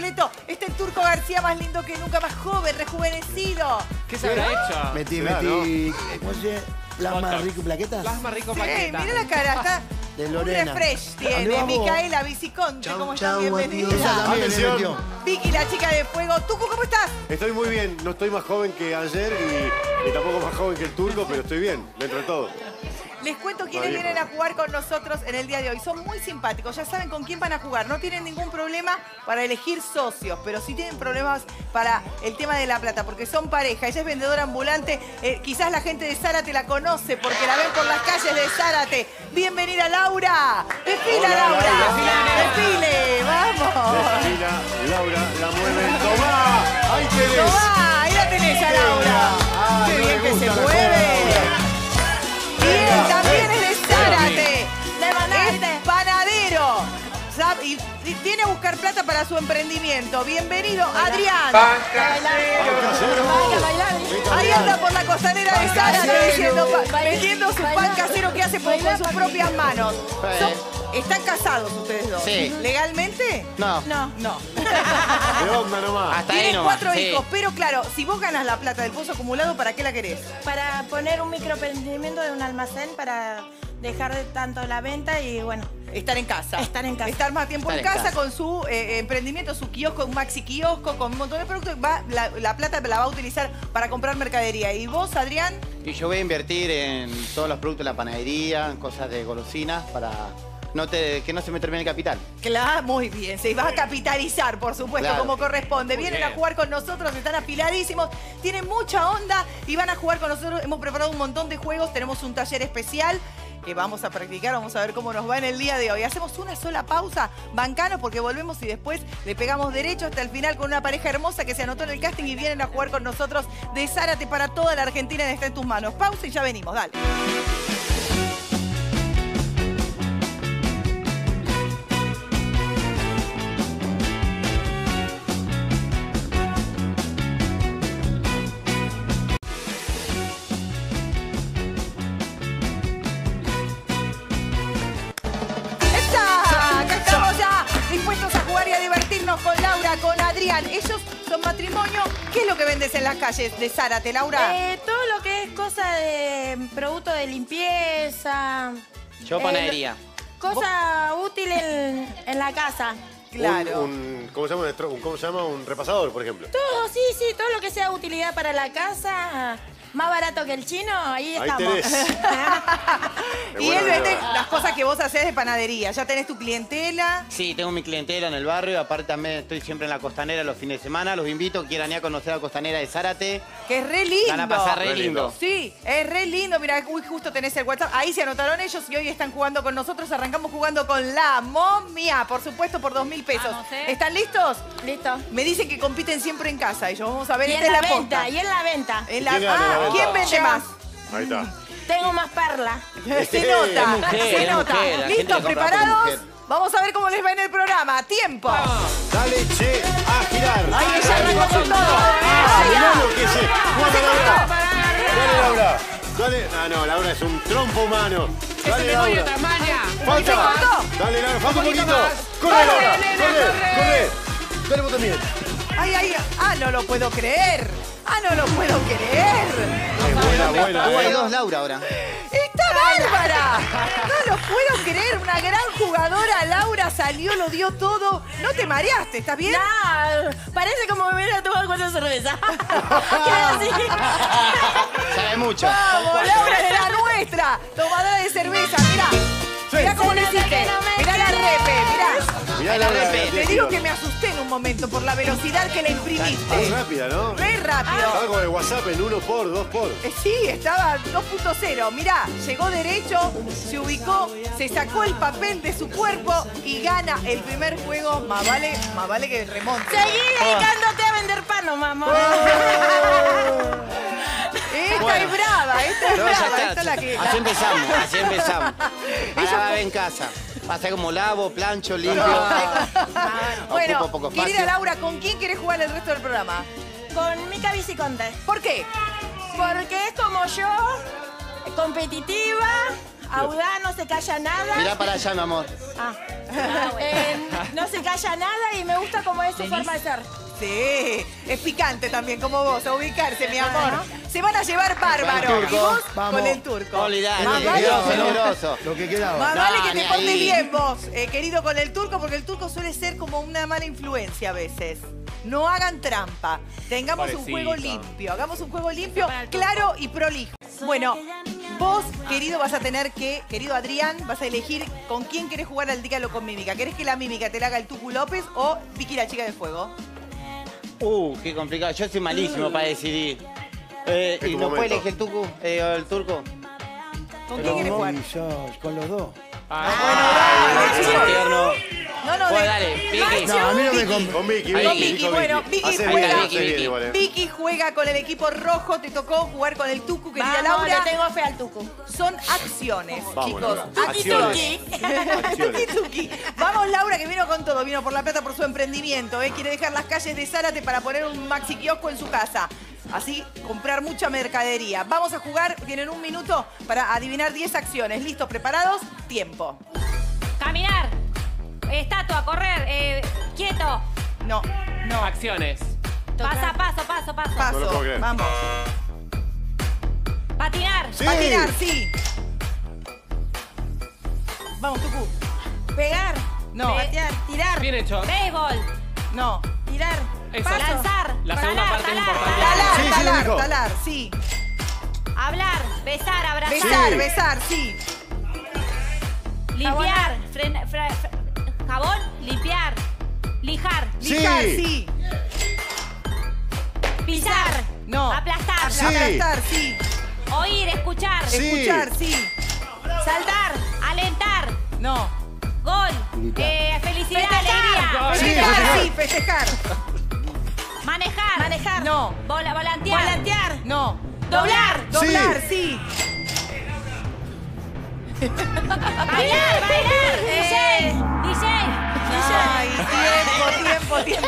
completo. Está el Turco García, más lindo que nunca, más joven, rejuvenecido. ¿Qué se habrá hecho? Metí, ¿cómo se llama? Plasma rico plaquetas. Plasma rico Sí, plaquetas. mira la cara, está... De Un Lorena. refresh ¿Dónde tiene. vamos? Micaela Viciconte, ¿cómo estás? Esa Bienvenida. también le metió. Vicky, la chica de fuego. Tucu, ¿cómo estás? Estoy muy bien, no estoy más joven que ayer y tampoco más joven que el Turco, pero estoy bien, dentro de todo. Les cuento quiénes vienen a jugar con nosotros en el día de hoy. Son muy simpáticos, ya saben con quién van a jugar. No tienen ningún problema para elegir socios, pero sí tienen problemas para el tema de la plata, porque son pareja. Ella es vendedora ambulante. Quizás la gente de Zárate la conoce porque la ven por las calles de Zárate. Bienvenida, Laura. Desfila, Hola, Laura. Laura. Desfile, vamos. Desfila, Laura, la mueve. ¡Tomá! ¡Ahí tenés! Tomá, ahí la tenés a Laura. Qué no bien me que se gusta la mueve. Laura. Bien, también es de Zárate. De Es panadero. Y viene a buscar plata para su emprendimiento. Bienvenido, Adrián. Ahí anda por la costanera de Zárate diciendo, vendiendo su pan casero que hace con sus propias manos. ¿Están casados ustedes dos? Sí. ¿Legalmente? No. No. No. De onda nomás. Hasta ahí Tienen nomás. 4 Sí. hijos, pero claro, si vos ganas la plata del pozo acumulado, ¿para qué la querés? Para poner un microemprendimiento de un almacén para dejar de tanto la venta y bueno, Estar en casa. Estar en casa. Estar más tiempo en Estar en casa casa. con su emprendimiento, su kiosco, un maxi kiosco, con un montón de productos. La plata la va a utilizar para comprar mercadería. ¿Y vos, Adrián? Y yo voy a invertir en todos los productos de la panadería, en cosas de golosinas, para que no se me termine el capital. Claro, muy bien. Se va a capitalizar, por supuesto, Claro. como corresponde. Muy Vienen bien. a jugar con nosotros, están afiladísimos, tienen mucha onda y van a jugar con nosotros. Hemos preparado un montón de juegos, tenemos un taller especial que vamos a practicar, vamos a ver cómo nos va en el día de hoy. Hacemos una sola pausa, bancanos, porque volvemos y después le pegamos derecho hasta el final con una pareja hermosa que se anotó en el casting y vienen a jugar con nosotros de Zárate para toda la Argentina. Está en tus manos. Pausa y ya venimos, dale. Acá estamos ya dispuestos a jugar y a divertirnos con Laura, con Adrián. Ellos son matrimonio. ¿Qué es lo que vendes en las calles de Zárate, Laura? todo lo que es cosa de producto de limpieza. Yo panadería. Cosa útil en la casa. Claro. ¿Cómo se llama? Un repasador, por ejemplo. Todo, sí, todo lo que sea utilidad para la casa. Más barato que el chino, ahí Ahí estamos. tenés. Y buena él vende onda. las cosas que vos haces de panadería. Ya tenés tu clientela. Sí, tengo mi clientela en el barrio, aparte también estoy siempre en la costanera los fines de semana. Los invito, quieran ir a conocer la costanera de Zárate. Que es re lindo. Van a pasar re lindo. Sí, es re lindo. Mira, uy, justo tenés el WhatsApp. Ahí se anotaron ellos y hoy están jugando con nosotros. Arrancamos jugando con la momia, por supuesto, por 2.000 pesos. Vamos, ¿Están listos? Listo. Me dicen que compiten siempre en casa. Ellos vamos a ver, Y esta en es la la venta, posta. y en la venta. En ¿Quién gana en la venta? ¿Quién vende Yo. más? Ahí está. Tengo más perla. Se nota, Es mujer, se es nota. mujer, la gente ¿Listos? lo compra por ¿Preparados? mujer. Vamos a ver cómo les va en el programa. ¡Tiempo! Dale, che, a girar. Ahí ella Dale, arrancó con che. todo. Ah, mirá lo que se... Juega, Se Laura. cortó. Dale, Laura. Dale. Ah, no, Laura es un trompo humano. Dale, Laura. Falta. cortó. Dale, Laura, falta un poquito poquito. más. Corre, Corre, Laura. nena, Corre, corre. corre. Dale vos también. ¡Ay, ay! ¡Ah, no lo puedo creer! ¡Ah, no lo puedo creer! Buena, Hay dos Laura ahora. ¡Está bárbara! No lo puedo creer. Una gran jugadora, Laura, salió, lo dio todo. No te mareaste, ¿estás bien? No, parece como me hubiera tomado 4 cervezas. ¿Qué así? Sabe mucho. ¡Vamos, Laura es la nuestra! Tomadora de cerveza, mirá. Mirá cómo le hiciste. Mirá la repe, mirá. Mirá, Laura. Te digo que me asusté en un momento por la velocidad que le Es imprimiste. rápida, ¿no? Re rápido. Estaba con el WhatsApp en 1x, 2x. Sí, estaba 2.0. Mirá, llegó derecho, se ubicó, se sacó el papel de su cuerpo y gana el primer juego. Más vale que remonte. Seguí dedicándote a vender pan, no, mamá. Esta es brava, esta es No, ya brava. está. Esta es la que... Así empezamos, así empezamos. Ahora va a ver en casa. Pasa como lavo, plancho, limpio. Bueno, Ocupo poco querida espacio. Laura, ¿con quién querés jugar el resto del programa? Con Mica Viciconte. ¿Por qué? Porque es como yo, competitiva, Audaz, no se calla nada. Mirá para allá, mi amor. No se calla nada y me gusta cómo es su forma de ser. Sí, es picante también, como vos, a ubicarse, mi amor. Se van a llevar bárbaro. Y vos Vamos. con el turco. Olvidate, Más vale, peligroso. Lo que quedaba. más No, vale que ni te portes ahí. bien vos, querido, con el turco, porque el turco suele ser como una mala influencia a veces. No hagan trampa. Tengamos un Pobrecito. juego limpio. Hagamos un juego limpio, claro y prolijo. Bueno, vos, querido, vas a tener que, querido Adrián, vas a elegir con quién querés jugar al Dígalo con Mímica. ¿Querés que la Mímica te la haga el Tucu López o Vicky la chica de fuego? Qué complicado. Yo soy malísimo para decidir. Es ¿Y tu no puede momento. elegir el turco? ¿Con quién querés jugar? Con los dos. Qué tierno. No, Pues dale, Vicky. No, a mí no me conviene. Con Vicky, Con Vicky. Vicky, bueno, Vicky Hace juega. bien, hace bien igual, ¿eh? Vicky juega con el equipo rojo, te tocó jugar con el Tucu, querida Vamos, Laura. le tengo fe al Tucu. Son acciones, Vamos, chicos. Laura. Acciones. Acciones. Tuki, tuki. Vamos, Laura, que vino con todo. Vino por la plata por su emprendimiento. Quiere dejar las calles de Zárate para poner un maxi kiosco en su casa. Así, comprar mucha mercadería. Vamos a jugar. Tienen un minuto para adivinar 10 acciones. ¿Listos? ¿Preparados? Tiempo. Caminar. Estatua, correr. Quieto. No, no. Acciones. Paso. Paso. No lo puedo creer. Vamos. Patinar. Sí. Patinar, sí. Vamos, Tucu. Pegar. No. Patear. Tirar. Bien hecho. Béisbol. No. Tirar. Eso. Lanzar. La segunda talar, parte es talar, importante. talar. Sí, sí, lo Talar, dijo. talar, sí. Hablar. Besar. Abrazar. Besar, Sí. besar, sí. Limpiar. Jabón. Limpiar. Lijar. Sí. Lijar, sí. Pisar. No. Aplastar. Sí. Aplastar, sí. Oír. Escuchar. Sí. Escuchar, sí. Saltar. Alentar. No. Gol. Gritar. Felicidad. Gol. Alegría. Festejar, sí, festejar. Manejar. Manejar. No. Volantear. Volantear. No. Doblar. Doblar, sí. Bailar. DJ. Ay, tiempo.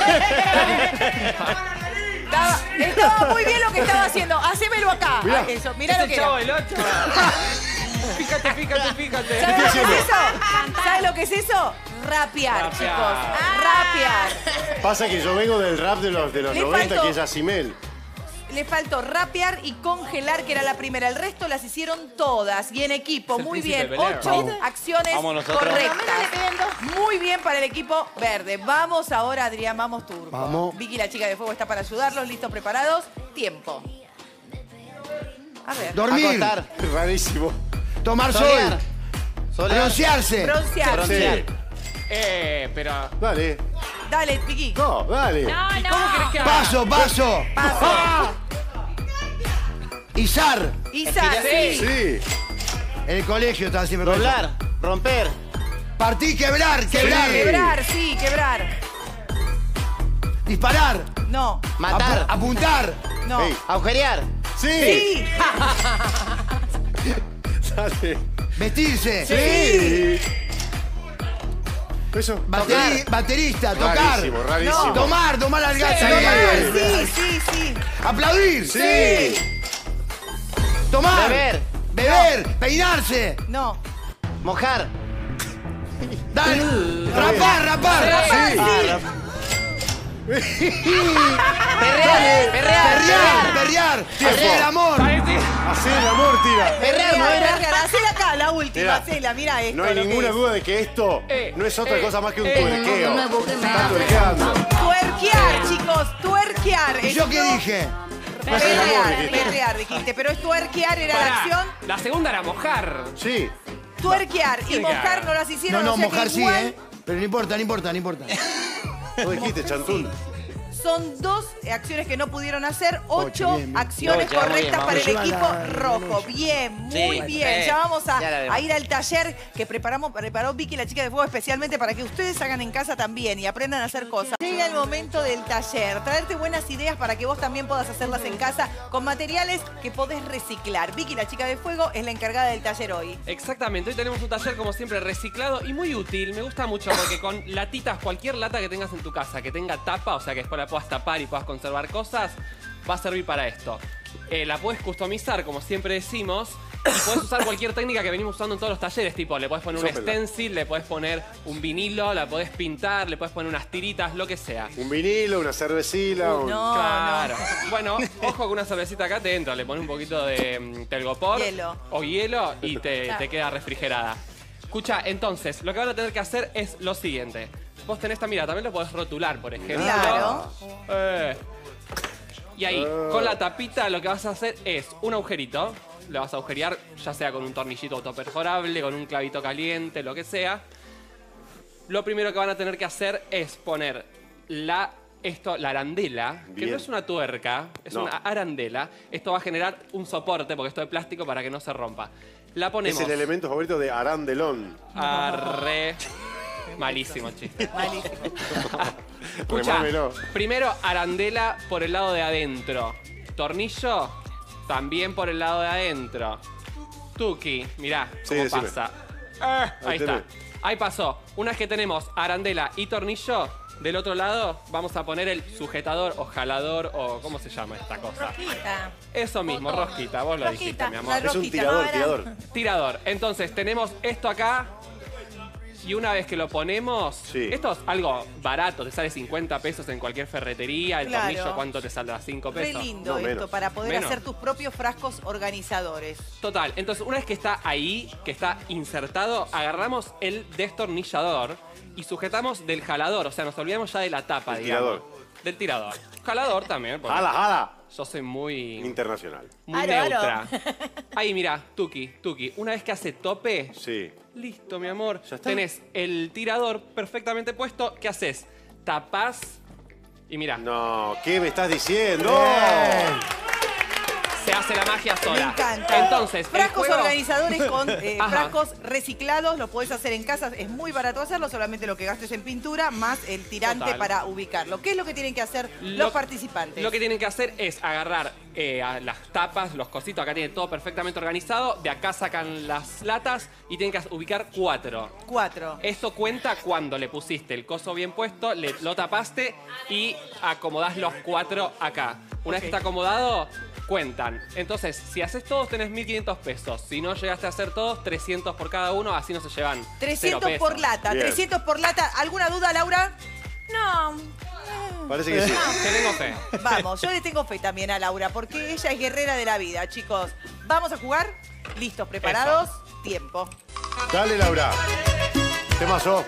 Estaba muy bien lo que estaba haciendo. Hacémelo acá. Mirá. Eso, mirá lo Ese que chavo era. del 8. Fíjate. ¿Sabes lo que es haciendo? eso? ¿Sabes lo que es eso? Rapear, Rapear. chicos. Rapear. Pasa que yo vengo del rap de los Le 90, faltó- que es Asimel. Le faltó rapear y congelar, que era la primera. El resto las hicieron todas y en equipo. Es el Muy príncipe bien. Bel-Air. 8 acciones Vamos nosotros. correctas. Muy bien para el equipo verde. Vamos ahora, Adrián, vamos turco. Vamos. Vicky, la chica de fuego, está para ayudarlos. ¿Listos, preparados? Tiempo. A ver. Dormir. Acostar. Rarísimo. Tomar Solear. sol. Solear. Broncearse. Broncear. Broncear. Pero... Dale. Dale, Vicky. No, dale. No. ¿Cómo querés que haga? Paso. Izar. Isa, sí. Sí. En el colegio estaba siempre con eso. Doblar. Romper. Partir, quebrar. Quebrar, sí, quebrar. Disparar. No, Matar. Apuntar. no. Ey. Agujerear. Sí. Sí. Dale. Vestirse. Sí. Eso. Baterista. Tocar. Rarísimo. Tomar al gato. Sí. Aplaudir. Sí. Tomar. Beber. Peinarse. No. Mojar. Dar. Rapar. Perrear. Hacer el amor. Hacer el amor, tira. Perrear. Hacela acá, la última. Mirá. Hacela, mira esto. No hay lo que ninguna es. duda de que esto no es otra cosa más que un tuerqueo. nuevo que me Está tuerqueando. Tuerquear, chicos, tuerquear. ¿Y yo qué Esto- dije? Hacer el amor, dijiste. Perrear, dijiste. Pero es tuerquear, era la Pará. acción. La segunda era mojar. Sí. Tuerquear y mojar Tuerquear. no las hicieron. No, o sea que mojar sí, igual Pero no importa. Vos dijiste, Chantún. Son 2 acciones que no pudieron hacer, 8 Ocho, bien, bien. acciones No, ya, muy correctas bien, para el vamos. equipo Lleva la rojo. derecha. Bien, muy Sí, bien. Ya vamos ya la vemos. a ir al taller que preparó Vicky, la chica de fuego, especialmente para que ustedes hagan en casa también y aprendan a hacer cosas. Llega el momento del taller, traerte buenas ideas para que vos también puedas hacerlas en casa con materiales que podés reciclar. Vicky, la chica de fuego, es la encargada del taller hoy. Exactamente, hoy tenemos un taller como siempre reciclado y muy útil. Me gusta mucho porque con latitas, cualquier lata que tengas en tu casa que tenga tapa, o sea que después la puedas tapar y puedas conservar cosas, va a servir para esto. La puedes customizar, como siempre decimos, Y podés usar cualquier técnica que venimos usando en todos los talleres, tipo, le podés poner un Sópela. stencil, le podés poner un vinilo, la podés pintar, le podés poner unas tiritas, lo que sea. Un vinilo, una cervecilla. No, Claro. Bueno, ojo con una cervecita acá te entra, le pones un poquito de telgopor Hielo. o hielo y te queda refrigerada. Escucha, entonces, lo que van a tener que hacer es lo siguiente. Vos tenés esta, mira, también lo podés rotular, por ejemplo. Claro. Y ahí, con la tapita, lo que vas a hacer es un agujerito. Lo vas a agujerear, ya sea con un tornillito autoperforable, con un clavito caliente, lo que sea. Lo primero que van a tener que hacer es poner la arandela, que Bien. no es una tuerca, es No. una arandela. Esto va a generar un soporte, porque esto es de plástico, para que no se rompa. La ponemos. Es el elemento favorito de Arandelón. Arre. Malísimo chiste. Malísimo. Escucha, Remámelo. primero arandela por el lado de adentro. Tornillo, también por el lado de adentro. Tuki, mirá Sí, cómo decime. pasa. Ahí Ahí está. tenés. Ahí pasó. Una vez que tenemos arandela y tornillo, del otro lado vamos a poner el sujetador o jalador o ¿cómo se llama esta cosa? Rosquita. Eso mismo, rosquita. Vos lo Rosquita, dijiste, mi la amor. Es un rosquita. tirador, Ahora. tirador. Tirador. Entonces tenemos esto acá. Y una vez que lo ponemos, Sí. esto es algo barato, te sale 50 pesos en cualquier ferretería. El Claro. tornillo, ¿cuánto te saldrá? 5 Re pesos. lindo No, esto, menos. para poder Menos. hacer tus propios frascos organizadores. Total, entonces una vez que está ahí, que está insertado, agarramos el destornillador y sujetamos del jalador. O sea, nos olvidamos ya de la tapa, Del digamos. tirador. Del tirador. Jalador también, porque ¡Jala, jala! yo soy muy Internacional. Aro, aro. neutra. Ahí, mira, tuki. Una vez que hace tope, Sí. listo, mi amor. ¿Ya está? Tenés el tirador perfectamente puesto. ¿Qué haces? Tapás y mira, No, ¿qué me estás diciendo? se hace la magia Me sola. encanta. Entonces, el frascos juego- organizadores con Ajá. frascos reciclados, lo podés hacer en casa, es muy barato hacerlo, solamente lo que gastes en pintura más el tirante Total. para ubicarlo. ¿Qué es lo que tienen que hacer los participantes? Lo que tienen que hacer es agarrar a las tapas, los cositos. Acá tiene todo perfectamente organizado. De acá sacan las latas y tienen que ubicar 4. 4. Esto cuenta cuando le pusiste el coso bien puesto, lo tapaste y acomodás los 4 acá. Una vez que está acomodado, cuentan. Entonces, si haces todos, tenés 1.500 pesos. Si no llegaste a hacer todos, 300 por cada uno, así no se llevan 300 0 por pesos. lata, Bien. 300 por lata. ¿Alguna duda, Laura? No. Parece que sí. Te tengo fe. Vamos, yo le tengo fe también a Laura, porque ella es guerrera de la vida, chicos. ¿Vamos a jugar? ¿Listos? ¿Preparados? Tiempo. Dale, Laura. Temazo.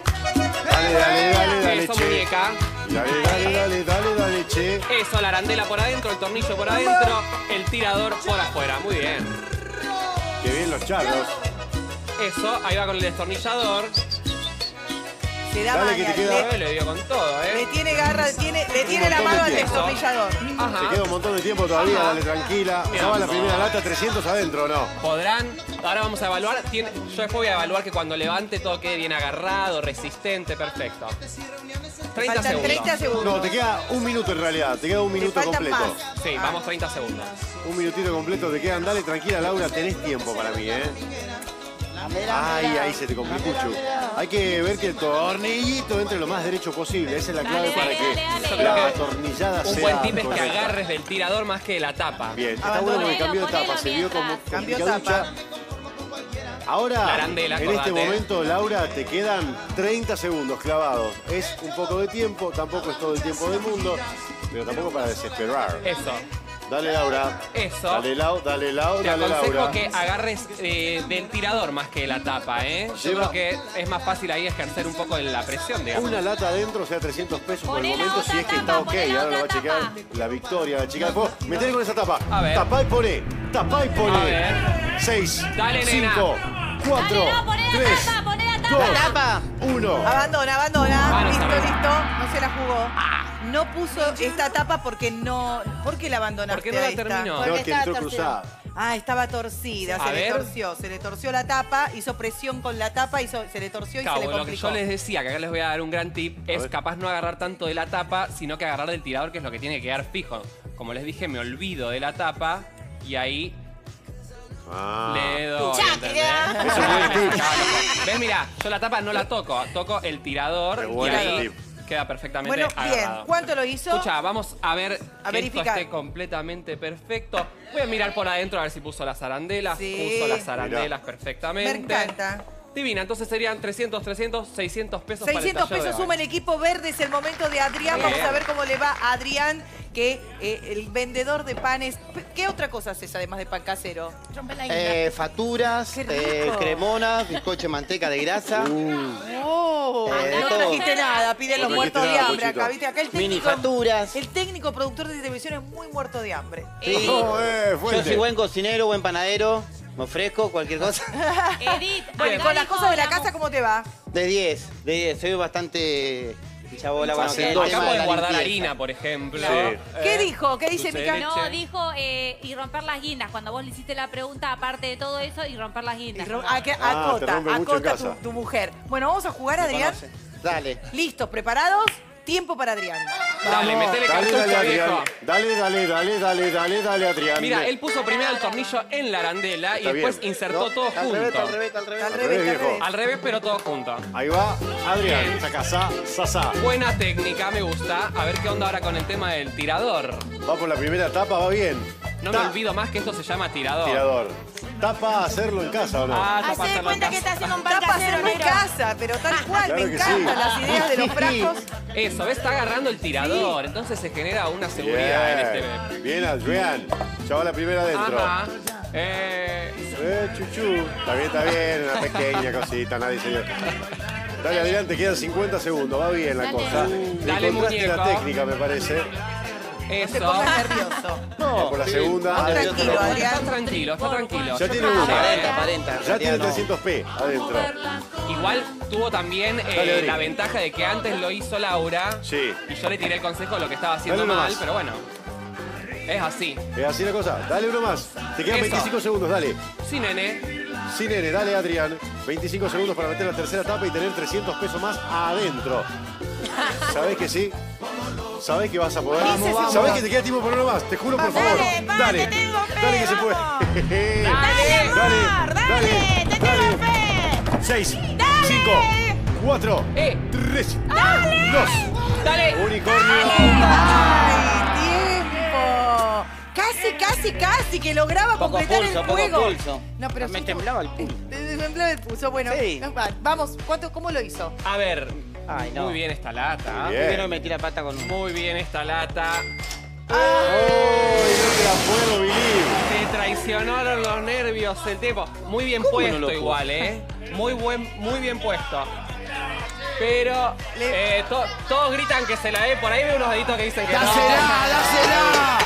Dale, Eso, che. muñeca. Dale, che. Eso, la arandela por adentro, el tornillo por adentro, el tirador por afuera. Muy bien. Qué bien los charros. Eso, ahí va con el destornillador. Se da Dale, que maña, te queda. Le dio con todo, le ¿eh? tiene garra, le tiene la montón mano de al tiempo. destornillador. Te Ajá. queda un montón de tiempo todavía, Ajá. dale tranquila. Bien, Ya va la no. primera lata, 300 adentro, ¿o no? Podrán, ahora vamos a evaluar. Yo después voy a evaluar que cuando levante todo quede bien agarrado, resistente, perfecto. 30 Faltan segundos. 30 segundos. No, te queda un minuto en realidad, te queda un minuto faltan completo. más. Sí, vamos 30 segundos. Un minutito completo te quedan. Dale tranquila, Laura, tenés tiempo para mí, ¿eh? Ay, ahí se te complicó, Chu. Hay que ver que el tornillito entre lo más derecho posible. Esa es la clave Dale, para dale, que dale, dale. la atornillada Un sea buen tip es que correcta. agarres del tirador más que de la tapa. Bien, está Abandona. bueno que cambió de Ponelo, tapa, se vio como mientras. Cambió complicaducha. La Ahora, arandela, en este acordate. momento, Laura, te quedan 30 segundos clavados. Es un poco de tiempo, tampoco es todo el tiempo del mundo, pero tampoco para desesperar. Eso. Dale, Laura. Eso. Dale, Lau, dale, Lau, Te dale, aconsejo Laura. que agarres del tirador más que de la tapa, ¿eh? Yo Lleva- creo que es más fácil ahí ejercer un poco de la presión, digamos. Una lata adentro, o sea, 300 pesos por el Poné la momento, otra si es que tapa, está ok. poné la Ahora lo va a otra chequear tapa. la victoria, la chica. Después, metele con esa tapa. A ver. Tapá y poné, tapá y A poné. ver. 6, Dale, nena. 5, 4, Dale, no, poné la 3, tapa, poné la tapa. 2, Tapa. 1. Abandona. Ah, no listo, sabe. listo. No se la jugó. No puso esta tapa porque no... ¿Por qué la abandonaste? ¿Por qué no la a esta? terminó? No, es que entró estaba cruzada. Ah, estaba torcida, A se le ver. torció. Se le torció la tapa, hizo presión con la tapa, se le torció y Cabo, se le lo que complicó. yo les decía, que acá les voy a dar un gran tip, es ver. capaz no agarrar tanto de la tapa, sino que agarrar del tirador, que es lo que tiene que quedar fijo. Como les dije, me olvido de la tapa y ahí Ah. le doy. Chacra. ¿entendés? Eso es buen tip. Claro. ¿Ves? Mirá, yo la tapa no la toco, toco el tirador Es y bueno ahí ese tip. Queda perfectamente Bueno, bien. agarrado. ¿Cuánto lo hizo? Escucha, vamos a ver que esto verificar. esté completamente perfecto. Voy a mirar por adentro a ver si puso las arandelas. Sí. Puso las arandelas Me perfectamente. encanta. Divina, entonces serían 300, 600 pesos para el 600 taller de pesos suma el baile. equipo verde. Es el momento de Adrián. Bien. Vamos a ver cómo le va a Adrián, que el vendedor de panes. ¿Qué otra cosa haces además de pan casero? Rompe la guinda. Facturas, Qué rico. cremonas, bizcocho de manteca de grasa. Oh, de no todo. trajiste nada, piden los No muertos de trajiste nada, hambre acá, Pochito. ¿viste? Acá el Mini técnico, facturas. el técnico productor de televisión es muy muerto de hambre. Sí. No, Yo fuerte. soy buen cocinero, buen panadero. Me ofrezco cualquier cosa. Edith, Bueno, y acá con las dijo cosas de la mu- casa, ¿cómo te va? De 10. Soy bastante chabola. Bueno, que el Acá tema de puedes la guardar limpieza. harina, por ejemplo. Sí. ¿Qué dijo? ¿Qué dice dulce de Mica? leche. No, dijo y romper las guindas. Cuando vos le hiciste la pregunta, aparte de todo eso, y romper las guindas. Te te rompe mucho en acota casa. tu mujer. Bueno, vamos a jugar, Me Adrián. conoce. Dale. ¿Listos? ¿Preparados? Tiempo para Adrián. Dale, metele Dale, cartucho, dale, viejo. Adrián. Dale, Adrián. Mira, él puso primero el tornillo en la arandela y Está después bien. insertó todo Al revés, junto. al revés, al revés. Al revés, revés, al viejo. revés. Al revés, pero todo junto. Ahí va, Adrián. Bien. Sacasá, sasá. Buena técnica, me gusta. A ver qué onda ahora con el tema del tirador. Va por la primera etapa, va bien. No me olvido más que esto se llama tirador. Tirador. ¿Tapa hacerlo en casa o no? Ah, Hacé tapa de hacerlo en cuenta que casa. está haciendo un pan Tapa casero, hacerlo en negro. casa, pero tal cual. Claro Me que encantan sí. las ideas de los frascos. Eso, ¿ves? Está agarrando el tirador. Entonces se genera una seguridad en este... Bien, Adrián. Ya va la primera adentro. Ajá. Chuchu. Está bien, una pequeña cosita, nadie se dio. Dale, Adrián, te quedan 50 segundos. Va bien la Dale. cosa. Dale, Encontraste la muñeco. técnica, me parece. Te Eso. pongas nervioso. Va por la segunda. Tranquilo, Está Adrián. tranquilo, está tranquilo. Ya Yo tiene creo que- una. Aparenta. Ya tiene no. 300p adentro. Igual tuvo también Dale, Adri. la ventaja de que antes lo hizo Laura. Sí. Y yo le tiré el consejo de lo que estaba haciendo Dale uno mal, más. pero bueno. Es así. ¿Es así la cosa? Dale uno más. Te quedan Eso. 25 segundos, dale. Sí, nene. Sí, nene, dale, Adrián. 25 segundos para meter la tercera etapa y tener 300 pesos más adentro. ¿Sabés que sí? ¿Sabés que vas a poder? Vamos. ¿Sabés que te queda tiempo para uno más? Te juro, por favor. Dale, pa, Dale. te tengo fe, Dale que se puede. Dale, amor, dale, te tengo fe. 6, 5, 4, 3, 2, ¡Dale! unicornio. ¡Ay, tiempo! Casi que lograba Poco completar pulso, el poco juego. pulso. No, pero Me sí, temblaba el pulso. Te temblaba el pulso. Bueno, Sí. vamos. ¿Cómo lo hizo? A ver. Ay, no. Muy bien esta lata. Bien. Primero me metí la pata con Muy bien esta lata. ¡Ay, no te la puedo vivir! Te traicionaron los nervios, el tiempo. Muy bien ¿Cómo no puesto lo puedo? igual, ¿eh? Muy bien puesto. Pero todos gritan que se la dé. Por ahí veo unos deditos que dicen que no. ¡Dásela!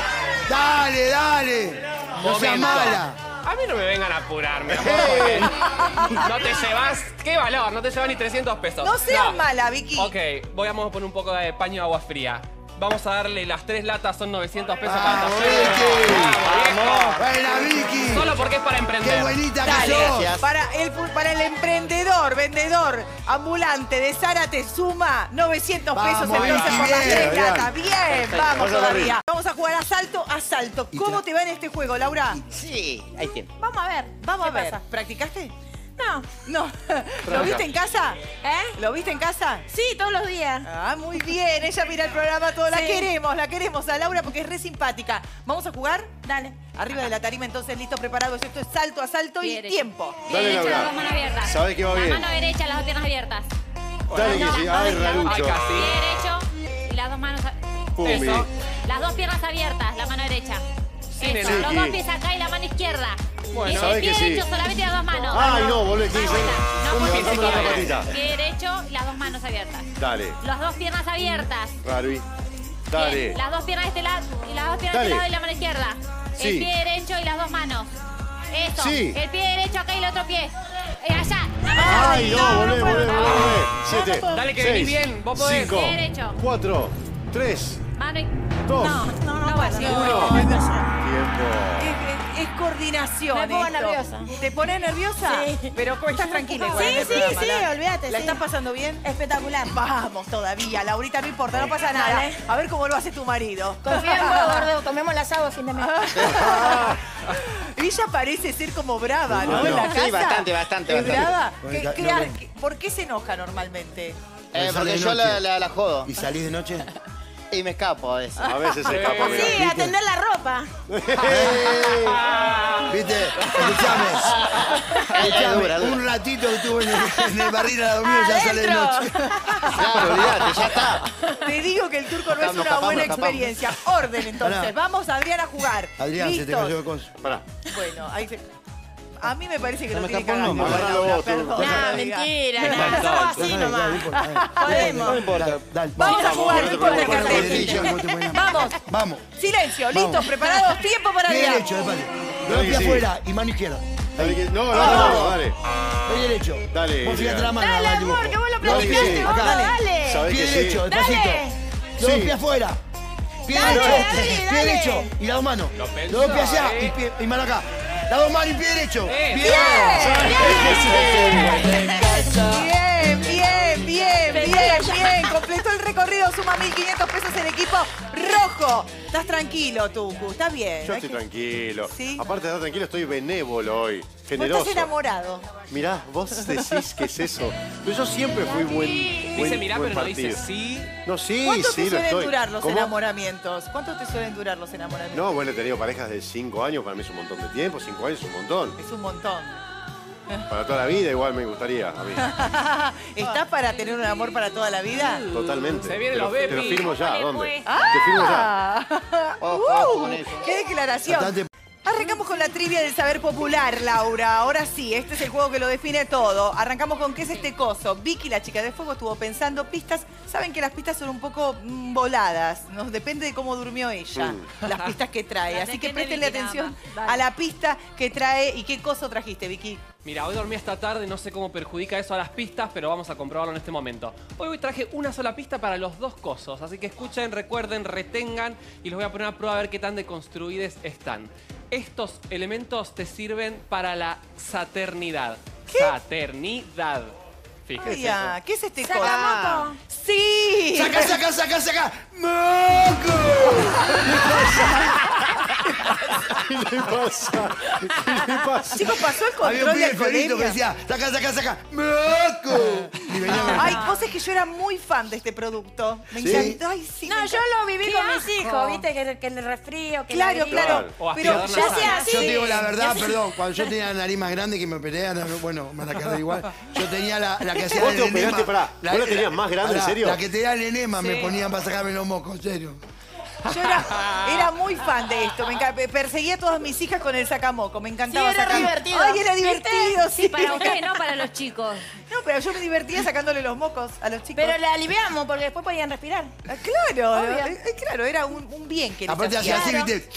¡Dale! No seas Momento. mala. A mí no me vengan a apurar, mi amor. No te llevas... ¿Qué valor? No te llevas ni 300 pesos. No seas mala, Vicky. Ok, vamos a poner un poco de paño de agua fría. Vamos a darle las 3 latas, son 900 pesos para el taller. Vicky. ¡Vamos, viejo! Buena, Vicky. Solo porque es para emprender. Qué buenita que Dale, sos. Gracias. para el emprendedor, vendedor, ambulante de Zárate suma 900 pesos Vamos, entonces Vicky, por las bien, 3 Adrián. latas. Bien, vamos Vas a todavía. Vamos a jugar asalto. ¿Cómo te va en este juego, Laura? Sí, hay tiempo. Vamos a ver. Vamos a ¿Qué ver. pasa? ¿Practicaste? No. No. ¿Lo viste en casa? ¿Eh? ¿Lo viste en casa? Sí, todos los días. Ah, muy bien. Ella mira el programa todo. La Sí. queremos a Laura porque es re simpática. ¿Vamos a jugar? Dale. Arriba de la tarima, entonces, listo, preparados. Esto es asalto y Bien, tiempo. Dale, Derecho, Laura. las dos manos abiertas. Sabés que va bien. La mano derecha, las dos piernas abiertas. Dale, que sí. Ay, Ay, rarucho. casi. Pie derecho y las dos manos... Pumbi. Eso. Las dos piernas abiertas, la mano derecha. Sí, Eso, nena. los Sí. dos pies acá y la mano izquierda. Bueno. Y Sabés el pie que sí. derecho solamente las dos manos. Ay, no, volvé, Más 15. vuelta. No, Muy porque bien, se la quiebra. patita. Pie derecho y las dos manos abiertas. Dale, Las dos piernas abiertas. Raruy. Dale. Bien, las dos piernas de este lado y las dos piernas de Dale. este lado y la mano izquierda. Sí. El pie derecho y las dos manos. Eso. Sí. El pie derecho acá y el otro pie. Allá. Ay, no, volvé. 7, Dale, que venís bien, vos podés. 5, Pie derecho. 4, 3, Mano y... 2, No puedo. tiempo. Es coordinación. Me pongo esto. nerviosa. ¿Te pones nerviosa? Sí. Pero estás tranquila igual en el Sí, programa, sí, ¿la? olvídate. ¿La sí. estás pasando bien? Espectacular. Vamos todavía, Laurita, no importa, no pasa nada. Dale. A ver cómo lo hace tu marido. Confía en vos, gordo. Tomemos el asado a fin de mes. Ella parece ser como brava, ¿no? No, En la sí, casa. bastante. ¿Es brava? Bueno, ¿Qué- no, ¿Por qué se enoja normalmente? Porque yo la jodo. ¿Y salís de noche? Y me escapo a veces. A veces se escapa, mira. Sí, a tender la ropa. ¿Viste? Escuchame. Dura. Un ratito que estuve en el barril a la dormida ya sale de noche. Claro, olvidate, ya está. Te digo que el turco no es una buena experiencia. Orden, entonces. Pará. Vamos, Adrián, a jugar. Adrián, se te ¿Listos? cayó el coso. Pará. Bueno, ahí se... A mí me parece que No lo me tiene que escapó el ganar. nombre. Laura, Vos, perdón. No, mentira, no, somos así nomás. Podemos. No importa. Dale. Vamos a jugar, no importa el Vamos, cartel. Vamos. Vamos. Silencio, Vamos. listos, preparados, tiempo para Pie Adrián. derecho, despacio. Dale Dos que pies sí. afuera y mano izquierda. Dale, no, dale. Pie derecho. Dale, Vos fíjate Adrián. la mano. Dale, al amor, dibujo. que vos lo Dale, planificaste, sí. vos, Acá. dale. ¿Sabés Pie que sí? derecho, despacito. Dale. Dos Sí. pies afuera. Pie Dale, derecho. Adri, Pie dale. derecho. Y las dos manos. Lo Los pensó, dos pies allá ¿eh? y mano acá. Las dos manos y pie derecho. Bien. Bien. Bien. Completó el recorrido, suma 1.500 pesos el equipo rojo. Estás tranquilo, Tucu, está bien. Yo Hay estoy que- tranquilo. Sí. Aparte de estar tranquilo, estoy benévolo hoy. Vos Generoso. estás enamorado. Mirá, vos decís que es eso. Pero yo siempre fui buen Dice mirá, buen pero no dice partido. sí. No, sí, ¿Cuánto sí, te lo suelen estoy. durar los ¿Cómo? enamoramientos? ¿Cuánto te suelen durar los enamoramientos? No, bueno, he tenido parejas de 5 años, para mí es un montón de tiempo. 5 años es un montón. Es un montón. Para toda la vida igual me gustaría a mí. ¿Estás para tener un amor para toda la vida? Totalmente. Se vienen Te lo- los Te lo Bepi. firmo ya, ¿Cómo le ¿dónde? cuesta? Te firmo ya. Ojo con eso. ¡Qué declaración! Bastante. Arrancamos con la trivia del saber popular, Laura. Ahora sí, este es el juego que lo define todo. Arrancamos con ¿qué es este coso? Vicky, la chica de fuego, estuvo pensando pistas. Saben que las pistas son un poco voladas. ¿No? Depende de cómo durmió ella, las pistas que trae. Las Así que entiende préstenle Vicky nada atención más. Dale. a la pista que trae y qué coso trajiste, Vicky. Mira, hoy dormí esta tarde, no sé cómo perjudica eso a las pistas, pero vamos a comprobarlo en este momento. Hoy traje una sola pista para los dos cosos, así que escuchen, recuerden, retengan y los voy a poner a prueba a ver qué tan deconstruidos están. Estos elementos te sirven para la saternidad. Saternidad. Fíjense. Ay, ¿qué es este coso? Sacamoco. ¡Sí! ¡Saca! ¡Moco! ¿Qué le pasa? ¿Qué le pasa? Chicos, pasó el Había un control pibe de Fiorito que alcoholemia. decía, saca, ¡moco! Y venía con... Ay, vos es que yo era muy fan de este producto. Me ¿Sí? encantó. Ay, sí. No, me yo encantó. lo viví ¡Qué con mis asco! hijos, viste, que el resfrío, que Claro, la gripe. claro. O Pero aspirador yo nasal. hacía así. Yo te digo la verdad, perdón, cuando yo tenía la nariz más grande que me operé, bueno, me la cargué igual. Yo tenía la que hacía ¿Vos el te operaste, enema. pará? ¿Vos la tenías más grande, en serio? La que te da el enema me ponían para sacarme los mocos, en serio. Yo era muy fan de esto. Perseguía a todas mis hijas con el sacamoco. Me encantaba Sí, era sacar. divertido. Ay, era divertido, sí. Sí, para usted, no para los chicos. No, pero yo me divertía sacándole los mocos a los chicos. Pero le aliviamos porque después podían respirar. Ah, claro, Obvio. claro, era un bien que les Aparte hacía. hacía así, viste,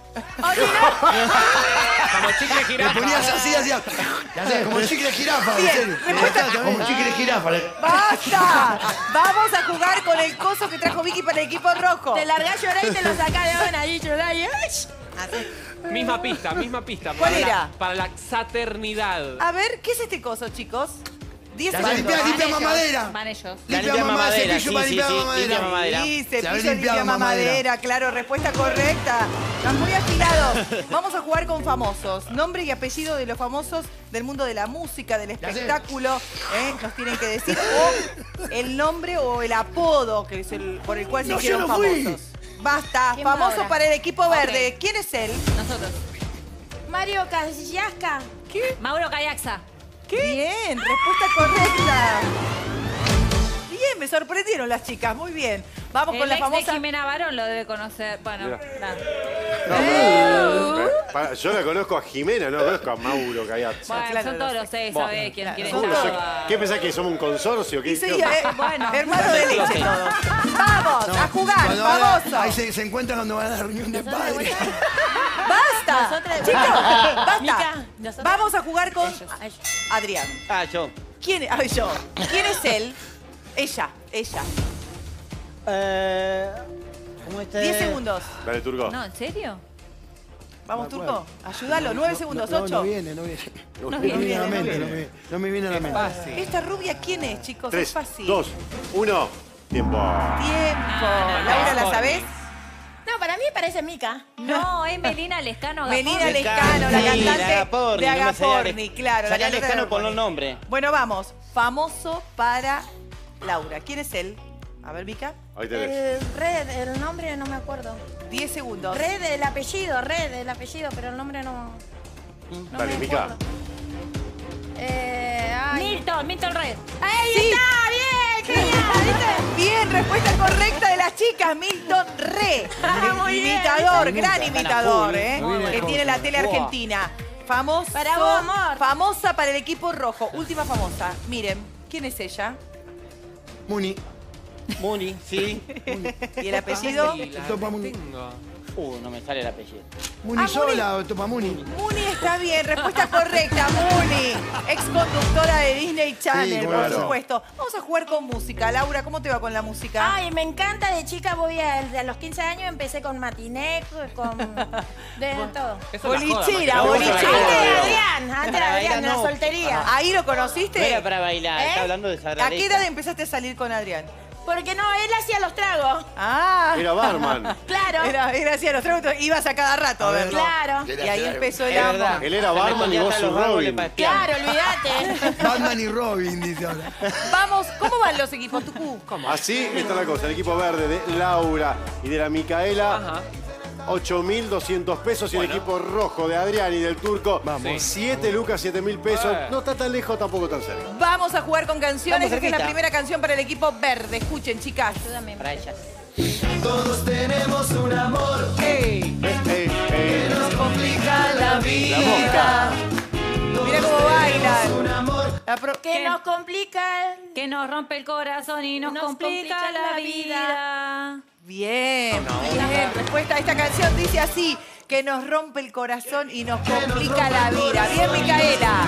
Como chicle le jirafa. ponías así, hacía como chicle jirafa, en Bien, serio. respuesta- Como chicle jirafa. ¡Basta! Vamos a jugar con el coso que trajo Vicky para el equipo rojo. Te largás, llorás y te lo sacás de una y llorás y... Misma pista. ¿Cuál Para era? para la saternidad. A ver, ¿qué es este coso, chicos? 10 Ya segundos. limpia Van ellos, mamadera. Van ellos. Limpia mamadera, cepillo para limpiar limpia mamadera. mamadera. Sí, Se cepillo había limpia limpiado mamadera, mamadera. claro, respuesta correcta. Están muy afilados. Vamos a jugar con famosos. Nombre y apellido de los famosos del mundo de la música, del Ya sé. espectáculo. Nos tienen que decir. O el nombre o el apodo que es por el cual se No, hicieron yo no fui. famosos. Basta. ¿Quién va Famoso ahora? para el equipo verde. ¿Quién es él? Nosotros. Mario Casillasca. Mauro Cayaxa. Bien, respuesta correcta. Bien, me sorprendieron las chicas. Muy bien. Vamos con El la ex de famosa. Jimena Barón lo debe conocer. Bueno, Mira. nada. Yo la conozco a Jimena, no conozco a Mauro Cayat. Bueno, claro, son todos lo los seis, Bueno. ¿sabés? ¿Quién quiere Son estar? todos. ¿Qué pensás que somos un consorcio? ¿Qué, Sí, qué onda? Bueno. hermano de leche todos. Vamos a jugar, Cuando van a- famoso. ahí se encuentran cuando van a la reunión de padres. ¡Basta! Nosotras- Chicos, basta. Mica, nosotras- Vamos a jugar con Adrián. Ah, yo. ¿Quién es? Ay, yo. ¿Quién es él? Ella. ¿Cómo está? 10 segundos. Dale, Turco. No, ¿en serio? Vamos, Turco. Ayúdalo. 9 segundos. No 8. viene. No No viene, me viene a la no mente, viene. no me viene a la mente. Fácil. ¿Esta rubia quién es, chicos? 3, es fácil. 2, 1. Tiempo. Tiempo. no, Laura, ¿la no. sabés? No, para mí parece Mica. No, es Melina Lescano. Agapón. Melina Lescano, la Sí, cantante de Agaporni, de no me salía Agaporni, claro. la Salía cantante de Lescano por Agaporni. los nombres. Bueno, vamos. Famoso para Laura. ¿Quién es él? A ver, Mica. Ahí tenés. Red, el nombre no me acuerdo. 10 segundos. Red, el apellido, pero el nombre no Dale, me Mica. acuerdo. Ay. Milton Red. ¡Ahí Sí. está! ¡Bien! ¡Genial! ¿viste? Bien, respuesta correcta de las chicas. Milton Re. Muy bien, Imitador, ¿viste? gran imitador, ¿eh? Muy bien, Que tiene la tele Wow. argentina. Famoso. Para vos, amor. Famosa para el equipo rojo. Última famosa. Miren, ¿quién es ella? Muni. Muni, sí. ¿Y el apellido? Sí, la Topa Muni. tengo. No me sale el apellido. Muni sola o Topa Muni. Muni está bien, respuesta correcta, Muni. Ex conductora de Disney Channel, Sí, por claro. supuesto. Vamos a jugar con música. Laura, ¿cómo te va con la música? Ay, me encanta. De chica a los 15 años empecé con matiné, con de todo. Eso es la joda, Bolichera, María. bolichera. Antes de Bueno. Adrián, Para en la bailar, no. soltería. ¿Ahí lo No conociste? era para bailar, ¿Eh? está hablando de ¿A Sagrada. qué edad empezaste a salir con Adrián? Porque no, él hacía los tragos. Ah, Era barman. Claro. era así a los tragos, ibas a cada rato a verlo. Claro. Y ahí empezó el Es amor. verdad. Él era barman y vos sos Robin. Claro, olvídate. Batman y Robin, dice ahora. Vamos, ¿cómo van los equipos, Tucú? Así está la cosa. El equipo verde de Laura y de la Micaela. Ajá. 8.200 pesos y el equipo rojo de Adrián y del Turco. Vamos. 7 lucas, 7.000 pesos. Bueno. No está tan lejos, tampoco tan cerca. Vamos a jugar con canciones. Vamos Esta es la cerquita. primera canción para el equipo verde. Escuchen, chicas. Ayúdame. Para ellas. Todos tenemos un amor Nos complica la vida. La boca. Mira cómo bailan. un amor Que nos complica. Que nos rompe el corazón y nos, Nos complica, complica la la vida. Bien, bien. Respuesta a esta canción dice así, que nos rompe el corazón y nos complica la vida. Bien, Micaela.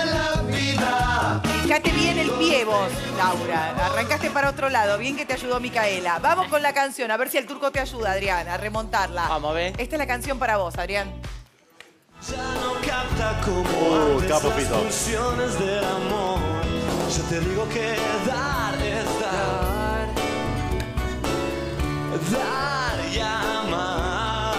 Fíjate bien el pie vos, Laura. Arrancaste para otro lado. Bien que te ayudó Micaela. Vamos con la canción, a ver si el Turco te ayuda, Adrián, a remontarla. Vamos a ver. Esta es la canción para vos, Adrián. ya no capta como antes está las popito. pulsiones del amor. Yo te digo que dar es dar. Dar y amar.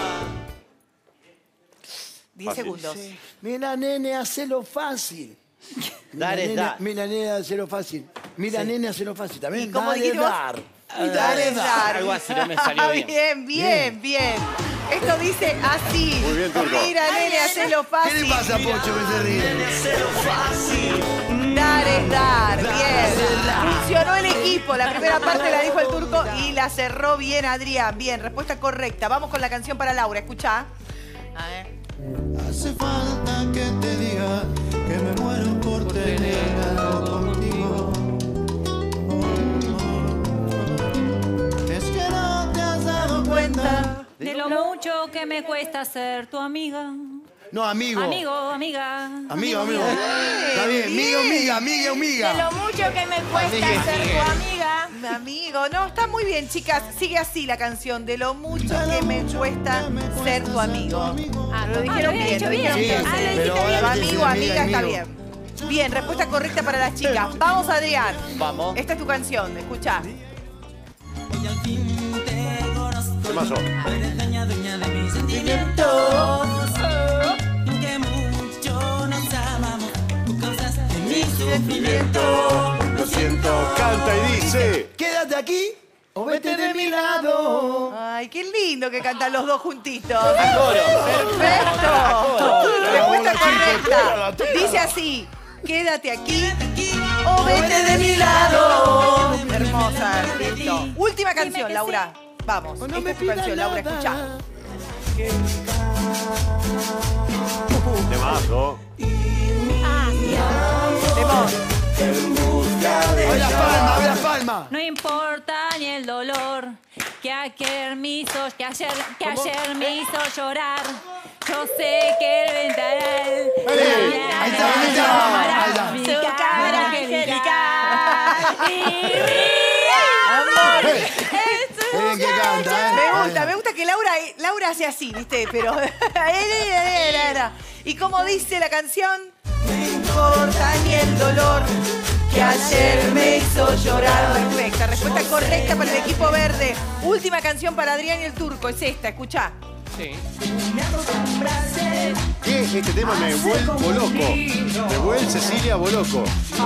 10 segundos. Mira, nene, hacelo fácil. Dar es dar. Mira, nene, hacelo fácil. Mira, nene, hacelo fácil. También ¿Y cómo dar es dijiste vos? dar. Dar es dar. Algo así, no me salió bien. Bien. Esto dice así. Muy bien, Turco. Mira, nene, hacelo fácil. ¿Qué le pasa a Pocho que se ríe? Hacelo fácil. Dar es dar, bien. Funcionó el equipo. La primera parte la dijo el Turco y la cerró bien Adrián. Bien, respuesta correcta. Vamos con la canción para Laura. Escuchá. A ver. Hace falta que te diga que me muero por tener algo contigo. Es que no te has dado cuenta. De lo mucho que me cuesta ser tu amiga. No, amigo. Amigo, amiga. Amigo. Está bien. Amiga. De lo mucho que me cuesta ser tu amiga. Mi amigo, no, está muy bien, chicas. Sigue así la canción. De lo mucho que me cuesta ser tu amigo. Lo dijeron lo había bien, dicho lo dijeron Sí, bien. Ah, lo pero dijiste bien. ahora Amigo, dice amiga, está amigo. bien. Bien, respuesta correcta para las chicas. Vamos, Adrián. Vamos. Esta es tu canción, escuchá. ¿Qué pasó? Lo siento, canta y dice. Quédate aquí o vete de mi lado. Ay, qué lindo que cantan los dos juntitos. Coro. ¡Perfecto! Respuesta Hola, correcta. chicos, Dice así, quédate aquí o vete de mi lado. Hermosa, listo. Última canción, que Laura. Vamos, No esta me es tu canción, pidas Laura, nada. escuchá. Temazo. Temón. Hoy la palma. No importa ni el dolor que ayer me hizo, que ayer me hizo llorar. Yo sé que el ventanal. Ahí está. Mi Su cara cara angelical. Amor. Qué bien que canta, Me gusta que Laura hace así, ¿viste? Pero. Y como dice la canción, no importa ni el dolor que ayer me hizo llorar. Perfecta, respuesta correcta para el equipo verde. Última canción para Adrián y el Turco, es esta, escuchá. Sí. qué este tema me vuelvo loco. Me vuelve Cecilia Boloco.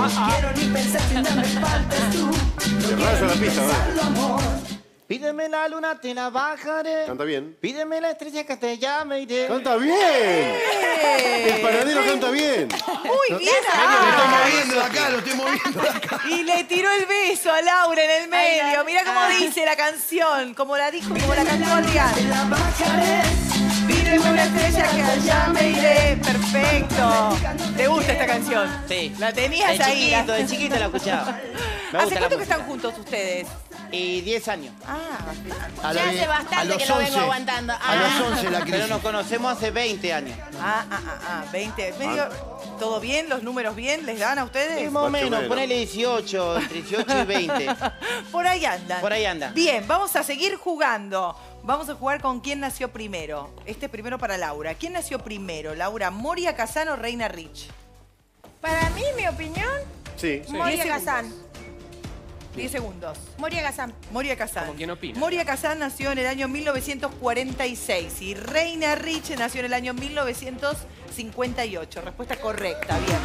Qué raro la pista, ¿verdad? Pídeme la luna, te la bajaré. Canta bien. Pídeme la estrella que te llame y iré. ¡Canta bien! El panadero canta bien. Muy bien, Lo estoy Laura. moviendo de acá, lo estoy moviendo de acá. Y le tiró el beso a Laura en el medio. Mirá cómo dice la canción, como la dijo, como la cantó Adrián. Pídeme una estrella que allá me iré. Perfecto. ¿Te gusta esta canción? Sí. La tenías ahí. De chiquito la escuchaba. Me ¿Hace gusta la cuánto que música. están juntos ustedes? Y 10 años. Ah, Ya hace bastante que lo vengo aguantando. A los 11 la crisis. Pero nos conocemos hace 20 años. 20. Medio, ¿todo bien? ¿Los números bien? ¿Les dan a ustedes? Más o menos, menos. ponele 18, entre 18 y 20. Por ahí andan. Por ahí anda. Bien, vamos a seguir jugando. Vamos a jugar con quién nació primero. Este es primero para Laura. ¿Quién nació primero? Laura, Moria Kazan o Reina Rich. Para mí, mi opinión, Sí. Moria 10 Kazan. 10 segundos. Moria Kazan. Moria Kazan. Como quien opina. Moria Kazan nació en el año 1946 y Reina Rich nació en el año 1958. Respuesta correcta, bien.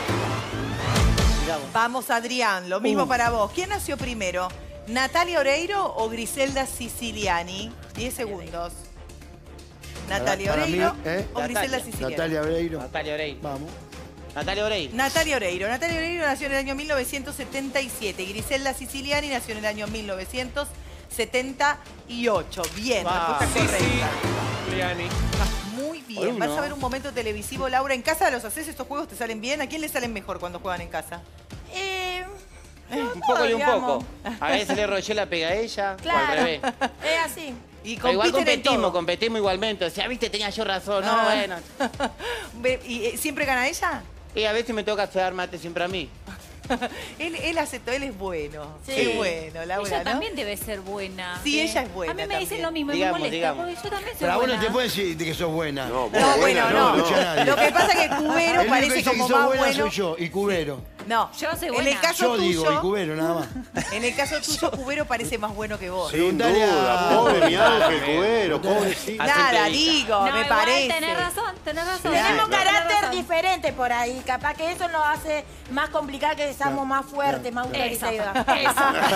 Vamos, Adrián, lo mismo para vos. ¿Quién nació primero? ¿Natalia Oreiro o Griselda Siciliani? 10 segundos. ¿Natalia Para mí, Oreiro ¿eh? o Griselda Natalia. Siciliani? Natalia Oreiro. Natalia Oreiro. Vamos. Natalia Oreiro. Natalia Oreiro. Natalia Oreiro nació en el año 1977 y Griselda Siciliani nació en el año 1978. Bien, Wow. respuesta correcta. Liani. Muy Por bien. uno. Vas a ver un momento televisivo, Laura. ¿En casa los haces estos juegos? ¿Te salen bien? ¿A quién le salen mejor cuando juegan en casa? Un poco y un digamos. poco. A veces le rollé la pega a ella, o al Claro. revés. Es así. Y Pero igual compiten en todo. competimos igualmente. O sea, viste, tenía yo razón. No, bueno. ¿Y siempre gana ella? Y a veces me toca hacer mate siempre a mí. Él aceptó, él es bueno. Sí. Es bueno, Laura, Ella ¿no? también debe ser buena. Sí, ella es buena A mí me también. dicen lo mismo Digamos, y me molesta, digamos. porque yo también soy Pero a vos no buena. te puedes decir de que sos buena. No, No, bueno, no. escucha a nadie. Lo que pasa es que Cubero El único que parece dice que como sos más buena bueno. soy yo, y Cubero. No, Yo soy en buena. el caso Yo digo, y tuyo, Cubero, nada más. en el caso tuyo, Cubero parece más bueno que vos. Sí. Sin Preguntale duda, a- pobre mi Ángel Cubero, pobrecito. Nada, Así te digo, No, me igual parece. Tenés razón, tenés razón. Tenemos claro. carácter diferente por ahí. Capaz que eso nos hace más complicado que seamos más fuertes, más Eso, autoritativas.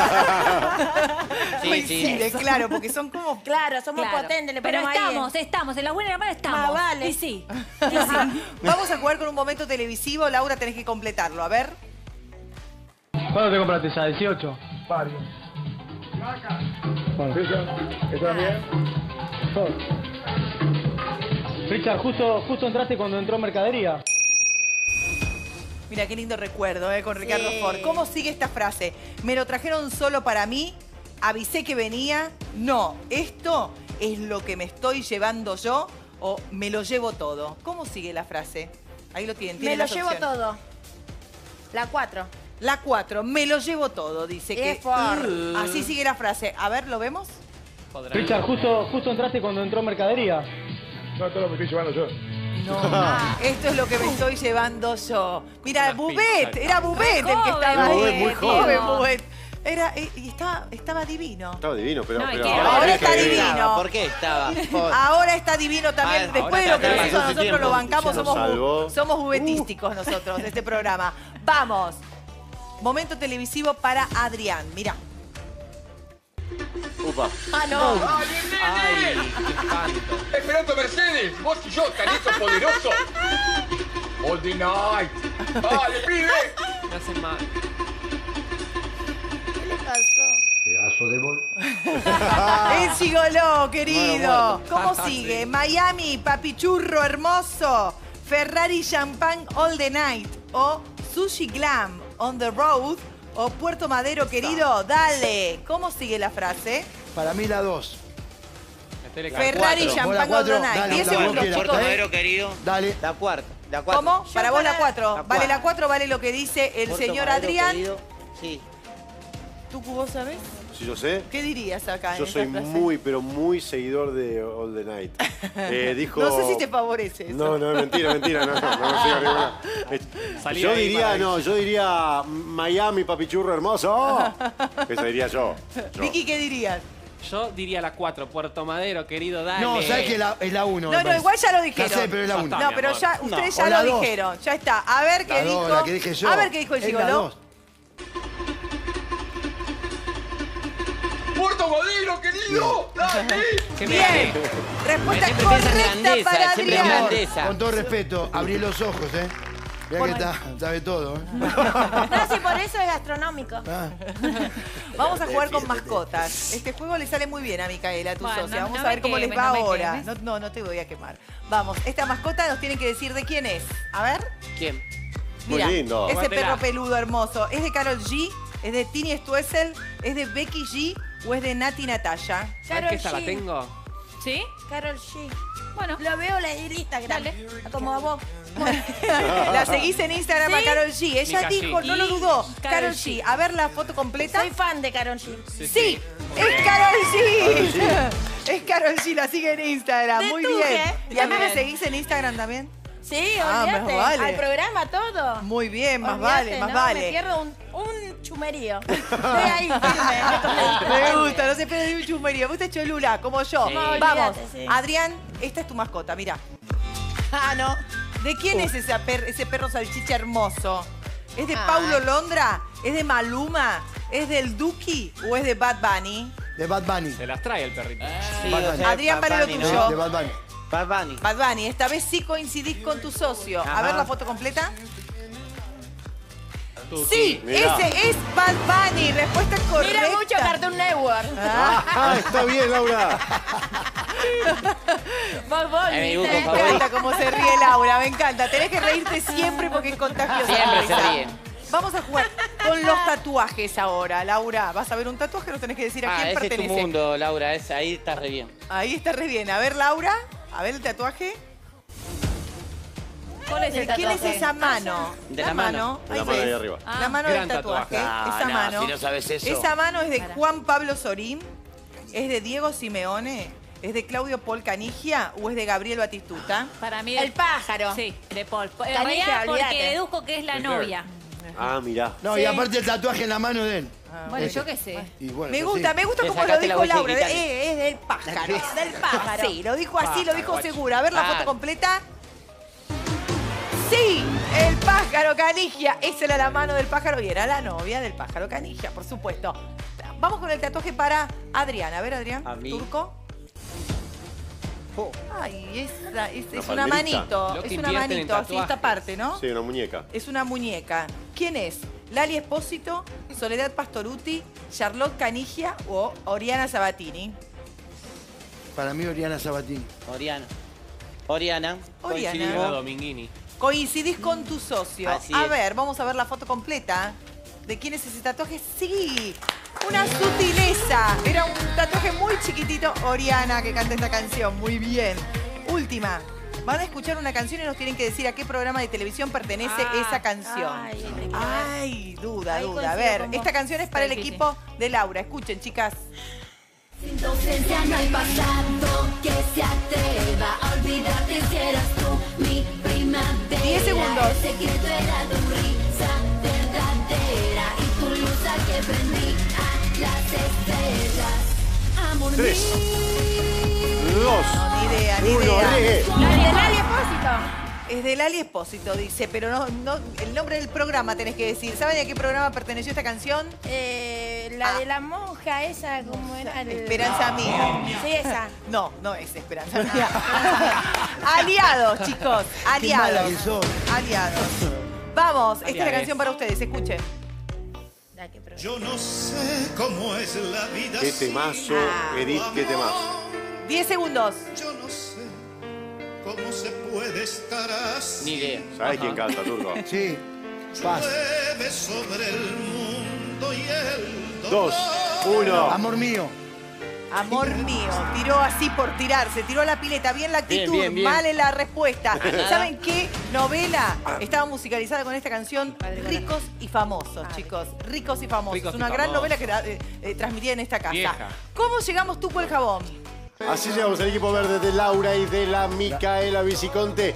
Sí, Coincide, claro, porque son como... Claro, somos Claro. potentes, le Pero ponemos ahí. estamos, en la buena y en la mala estamos. Más vale. Y sí. Vamos a jugar con un momento televisivo. Laura, tenés que completarlo. A ver. ¿Cuándo te compraste ya? ¿18? Varios. ¿Estás bien? Richard, justo entraste cuando entró mercadería. Mira, qué lindo recuerdo, con Ricardo Sí. Ford. ¿Cómo sigue esta frase? Me lo trajeron solo para mí, avisé que venía, no, esto es lo que me estoy llevando yo o me lo llevo todo. ¿Cómo sigue la frase? Ahí lo tienen, Me tienen lo las llevo opciones. todo. La 4. La 4, me lo llevo todo, dice que... Ford. Así sigue la frase. A ver, ¿lo vemos? Podrán. Richard, justo entraste cuando entró mercadería. No, todo lo que estoy llevando yo. No, esto es lo que me estoy llevando yo. Mira, Unas Bubet, pizzas. era Bubet el que joven, estaba ahí. Bubet, muy joven. Bubet. Era, y estaba divino. Estaba divino, pero... No, y pero que ahora está que- divino. ¿Por qué estaba? Ahora está divino también. Ah, Después de ahora lo que está, hizo, pasó su nosotros lo tiempo. bancamos, Ya nos salvó. somos juguetísticos nosotros de este programa. Vamos. Momento televisivo para Adrián. Mira. Upa. Ah, no. Ay, qué espanto. Esperando Mercedes, vos y yo, talento poderoso. All the night. ¡Dale, pibe! Me hacen mal. ¿Qué le pasó? Pedazo de bol. El gigoló, querido. Muerto. ¿Cómo Sí. sigue? Miami, papichurro hermoso. Ferrari Champagne All the Night. O Sushi Glam on the Road. O Puerto Madero, querido. Dale. ¿Cómo sigue la frase? Para mí la 2. Metele Ferrari cuatro. Champagne Vos la All the cuatro, Night. dale, 10 la segundos, cualquiera. chicos. ¿Eh? Madero, querido. Dale. La cuarta. La cuarta. ¿Cómo? Para vos la 4. La Vale la cuatro. 4, vale lo que dice el Puerto señor Madero, Adrián. querido. Sí. ¿Tú, vos sabés? Si yo sé, ¿Qué dirías acá yo en soy esta frase? muy, pero muy seguidor de All the Night. Dijo... No sé si te favorece eso. No, no, mentira, no sigo ninguna. Salí Yo ahí diría, para no, yo diría Miami, papichurro hermoso. Eso diría yo. Vicky, ¿qué dirías? Yo diría la 4, Puerto Madero, querido, dale. No, ¿sabes que es la 1? No, igual ya lo dijeron. Ya sé, pero es la 1. No, pero ya ustedes ya O la lo 2. dijeron. Ya está. A ver qué La dijo. 2, la que dije yo. A ver qué dijo el Es la gigoló. 2. ¡Puerto Madero, querido! ¡Dale! Bien. Respuesta correcta para Adrián. Con todo respeto, abrí los ojos, ¿eh? Mirá que sabe todo, ¿eh? No, sí, por eso es gastronómico. Vamos a jugar con mascotas. Este juego le sale muy bien a Micaela, a tu Bueno, socia. Vamos no a ver me cómo les quemes, va no me ahora. quemes. No te voy a quemar. Vamos, esta mascota nos tienen que decir de quién es. A ver. ¿Quién? Muy Mira, lindo. ese Guátela. perro peludo hermoso. ¿Es de Karol G? ¿Es de Tini Stoessel? ¿Es de Becky G? ¿O es de Nati Natalia? ¿Sabes Karol que esta la G. tengo? ¿Sí? Karol G. Bueno. Lo veo en Instagram. Dale. Como a vos. La seguís en Instagram a ¿Sí? Karol G. Ella Mika dijo, G. no lo dudó. Karol Karol G. A ver la foto completa. Soy fan de Karol G. Sí, es Karol G. Es Karol G, la sigue en Instagram. Te Muy tuje. bien. ¿Y a mí me Bien. seguís en Instagram también? Sí, Ah, más olvídate. vale. Al programa todo. Muy bien, más Olvídate, vale, más no, vale. Me pierdo un chumerío. Estoy ahí, firme. Me gusta, no se pierde de un chusmerío. Me gusta Cholula, como yo. Sí. No, Vamos, olvídate, sí. Adrián, esta es tu mascota, mira. Ah, no. ¿De quién es ese perro salchicha hermoso? ¿Es de Ay. Paulo Londra? ¿Es de Maluma? ¿Es del Duki o es de Bad Bunny? De Bad Bunny. Se las trae el perrito. Sí, Bad o Bunny. sea, Adrián, Bad vale lo Bunny, tuyo. ¿no? De Bad Bunny. Bad Bunny. Bad Bunny, esta vez sí coincidís con tu socio. A Ajá. ver la foto completa. Tuki. Sí, Mirá. ese es Bad Bunny. Respuesta correcta. Mira mucho Cartoon Network. Ah, está bien, Laura. Vos, Es mi ¿viste? grupo Me encanta cómo se ríe Laura, me encanta. Tenés que reírte siempre porque es contagioso. Siempre se ríe. Vamos a jugar con los tatuajes ahora, Laura. Vas a ver un tatuaje, nos tenés que decir a quién Ese es tu pertenece. mundo, Laura. Ahí está re bien. Ahí está re bien. A ver, Laura, a ver el tatuaje. ¿Cuál es ¿De el quién es tatuaje? esa mano? De la mano. Ahí La mano ves. ahí arriba. La mano del Gran tatuaje. tatuaje. Esa mano. si no sabes eso. Esa mano es de Juan Pablo Sorín, es de Diego Simeone, es de Claudio Paul Canigia o es de Gabriel Batistuta. Para mí. El pájaro. Sí, de Paul. En Canija, realidad, porque olvídate. deduzco que es la The novia. Ah, mirá. No, Sí. y aparte el tatuaje en la mano de él. Bueno, yo qué sé. Y bueno, Me eso gusta, sí. me gusta Te como lo sacaste la dijo huella Laura. digital. Es del pájaro. Del pájaro. Sí, lo dijo así, lo dijo Pájaro, seguro. A ver la Ah. foto completa. Sí, el pájaro Canigia. Esa era la mano del pájaro y era la novia del pájaro Canigia, por supuesto. Vamos con el tatuaje para Adrián. A ver, Adrián. A mí. Turco. Oh. Ay, es Una una palmerita. manito. Lo que Es una invierten en manito, así esta tatuajes. parte, ¿no? Sí, una muñeca. Es una muñeca. ¿Quién es? Lali Espósito, Soledad Pastoruti, Charlotte Canigia o Oriana Sabatini. Para mí, Oriana Sabatini. Oriana. Oriana. Coincidimos. Dominguini. Coincidís con tu socio. Así A es. ver, vamos a ver la foto completa. ¿De quién es ese tatuaje? Sí, una sutileza. Era un tatuaje muy chiquitito. Oriana, que canta esta canción. Muy bien. Última. Van a escuchar una canción y nos tienen que decir a qué programa de televisión pertenece esa canción. Ay, duda. Ahí A coincido ver, con vos. esta canción es para el Está difícil. equipo de Laura. Escuchen, chicas. Sin tu ausencia no hay pasado que se atreva a olvidarte si eras tú mi primavera. 10 segundos. El secreto era tu risa verdadera y tu luz a que prendí a las estrellas. Amor 3, mío. 2, Ni idea, ni 1, idea. reggae. Lali Espósito. Es de Lali Espósito, dice, pero no, el nombre del programa tenés que decir. ¿Saben a qué programa perteneció esta canción? La de la monja, esa, ¿cómo era? Esperanza Mía. Sí, esa. No, no es Esperanza Mía. Aliados, chicos. Qué mala Aliados. que sos. Aliados. Vamos, esta es la Aliades. canción para ustedes, escuchen. Yo no sé cómo es la vida. Qué temazo, Edith, qué temazo. 10 segundos. Yo no sé cómo se puede estar así. Ni idea. ¿Sabes quién canta, Turco? Sí. Paz. Llueve sobre el mundo y el 2, 1. Amor mío. Amor mío, tiró así por tirarse, tiró a la pileta, bien la actitud, Bien, bien. mal en la respuesta. ¿Saben qué novela estaba musicalizada con esta canción? Ricos y famosos, chicos. Ricos y famosos. Ricos y Una gran famosos. novela que transmitía en esta casa. Vieja. ¿Cómo llegamos tú el jabón? Así llegamos al equipo verde de Laura y de la Micaela Viciconte.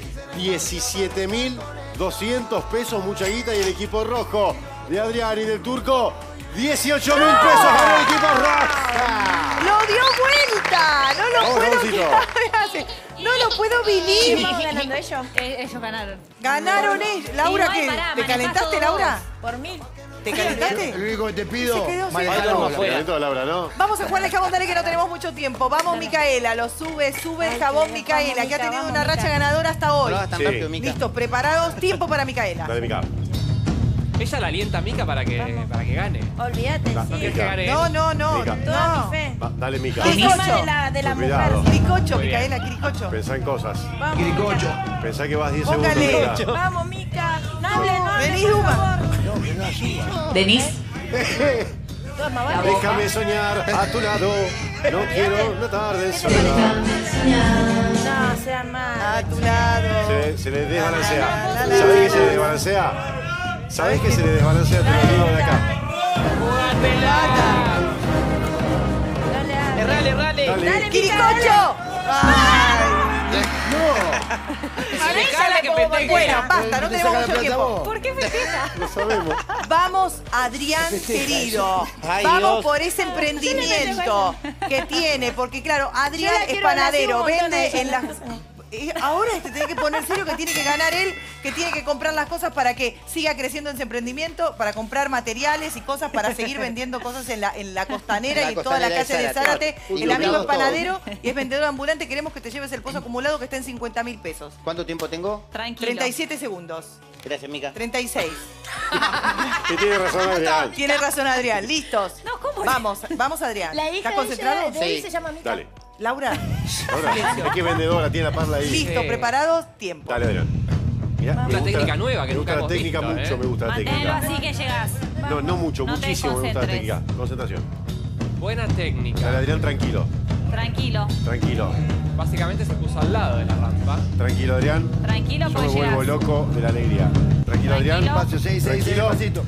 17.200 pesos, mucha guita. Y el equipo rojo de Adrián y del Turco, 18.000 pesos ganó el equipo Rockstar. ¡Lo dio vuelta! No lo Vamos, puedo Ramoncito. No lo puedo vivir. ¿Vamos ganando ellos? Ellos ganaron. Ganaron ellos. Laura, Igual, ¿qué? pará, ¿Te manejás calentaste, todo Laura? Por 1000. ¿Te calentaste? Lo único que te pido, Se quedó sin manejar calor. la bola. Calentó, Laura, ¿no? Vamos a jugar el jabón, dale que no tenemos mucho tiempo. Vamos, Micaela, lo sube el jabón, Micaela, que ha tenido una racha ganadora hasta hoy. No hagas tan Sí. rápido, Mica. Listos, preparados, tiempo para Micaela. Dale, Mica. Ella la alienta a Mica para que gane. Olvídate, No sí. quieres que gane. No, Mica. Toda no. mi fe. Dale, Mica. Quiricocho. De la Cuidado. mujer. Quiricocho, Muy bien. Micaela, quiricocho. Pensá en cosas. Vamos, Quiricocho. Mica. Pensá que vas 10 Póngale. segundos. Mica. Vamos, Mica. No hable, no hable, Vení, por Duma. favor. Denise. Toma, vale. Déjame soñar a tu lado. No quiero una tarde en soledad. No, sean malos. A tu lado. Se le desbalancea. La, la, la, ¿Sabés la, que se le desbalancea? ¿Sabés que se le desbalancea? Te lo digo de acá. Dale, dale. Errale, errale. Dale. ¡Quiricocho! ¡Ay! Dejala que festeje. Bueno, basta, no ¿Te tenemos saca la mucho plata tiempo. vos? ¿Por qué festeja? Lo sabemos. Vamos, Adrián, querido. Ay, Vamos Dios. por ese emprendimiento que tiene, porque claro, Adrián Yo la es quiero hablar así panadero, un montón vende de en las... Ahora te tiene que poner serio que tiene que ganar él, que tiene que comprar las cosas para que siga creciendo en su emprendimiento, para comprar materiales y cosas, para seguir vendiendo cosas en la costanera En la y en toda la costanera calle de de Zárate. Zárate. Uy, El amigo es todo. panadero y es vendedor ambulante. Queremos que te lleves el pozo acumulado que está en 50.000 pesos. ¿Cuánto tiempo tengo? Tranquilo. 37 segundos. Gracias, Mica. 36. Y tiene razón, Adrián. Tiene razón, Adrián. ¿Listos? No, ¿cómo? Vamos, Adrián. La hija ¿Estás concentrado? de él Sí. se llama Mica. Dale. Laura, Ahora, es que es vendedora, tiene la parla ahí. listo, preparados, tiempo. Dale, Adrián. Mirá, me Una gusta técnica la- nueva que me gusta nunca la hemos técnica visto, mucho, me gusta la Manténlo técnica. así que llegas. No mucho, No te muchísimo me gusta la desconcentres. técnica. Concentración. Buena Dale, técnica. Adrián, tranquilo. Tranquilo. Tranquilo. Básicamente se puso al lado de la rampa. Tranquilo, Adrián. Tranquilo, Yo pues me vuelvo llegas. loco de la alegría. Tranquilo, Adrián. Tranquilo. Espacio, 6, 6, 6, Tranquilo. pasito.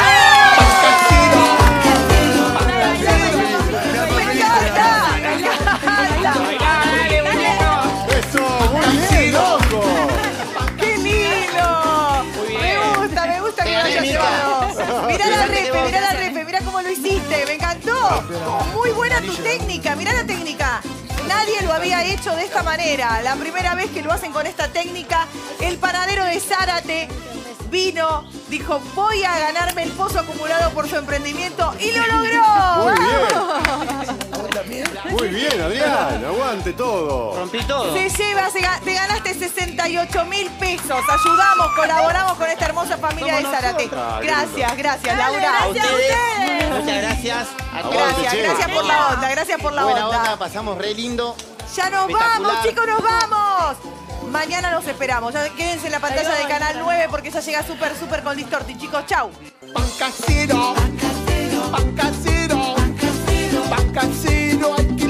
¡Me encanta! ¡Me encanta! Dale, muñeco. ¡Eso! ¡Muy bien, loco! ¡Qué lindo! Muy bien. Me gusta que lo hayas llevado. Mirá la repe, mirá cómo lo hiciste, me encantó. Muy buena tu técnica, mirá la técnica. Nadie lo había hecho de esta manera. La primera vez que lo hacen con esta técnica, el panadero de Zárate vino, dijo, voy a ganarme el pozo acumulado por su emprendimiento y lo logró. Muy bien. Muy bien, Adrián. Aguante todo. Rompí todo. Te ganaste 68.000 pesos. Ayudamos, colaboramos con esta hermosa familia de Zárate. Ah, qué Gracias, Laura. A ustedes. Muchas gracias. A todos. Gracias por la onda, gracias por la Buena onda, onda. pasamos re lindo. Ya nos Espectacular. vamos, chicos, nos vamos. Mañana los esperamos. Ya quédense en la pantalla de Canal 9 porque ya llega súper con Distorti. Chicos, chau. Pan casero, hay que